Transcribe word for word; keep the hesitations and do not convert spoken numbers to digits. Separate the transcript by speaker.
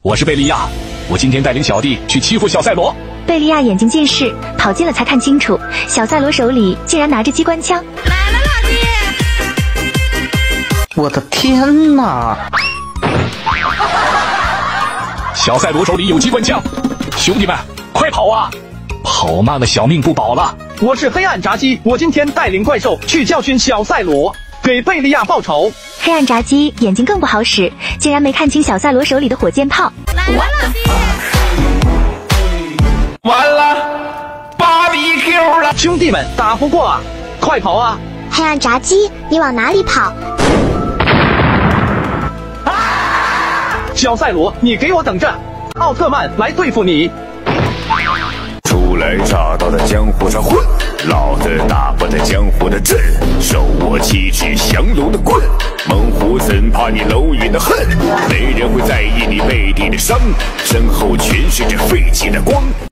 Speaker 1: 我是贝利亚，我今天带领小弟去欺负小赛罗。
Speaker 2: 贝利亚眼睛近视，跑近了才看清楚，小赛罗手里竟然拿着机关枪。
Speaker 3: 来了，老弟！
Speaker 4: 我的天哪！
Speaker 1: 小赛罗手里有机关枪，兄弟们，快跑啊！跑慢了，小命不保了。
Speaker 4: 我是黑暗炸鸡，我今天带领怪兽去教训小赛罗，给贝利亚报仇。
Speaker 2: 黑暗炸鸡眼睛更不好使，竟然没看清小赛罗手里的火箭炮。
Speaker 3: 来了，老弟！
Speaker 5: 完了 ，B B Q 了！
Speaker 4: 兄弟们，打不过啊，快跑啊！
Speaker 6: 黑暗炸鸡，你往哪里跑？
Speaker 4: 小赛罗，你给我等着！奥特曼来对付你！
Speaker 7: 初来乍到的江湖上混，老子打不得江湖的阵，手握七尺降龙的棍，猛虎怎怕你蝼蚁的恨？没人会在意你背地的伤，身后全是这废弃的光。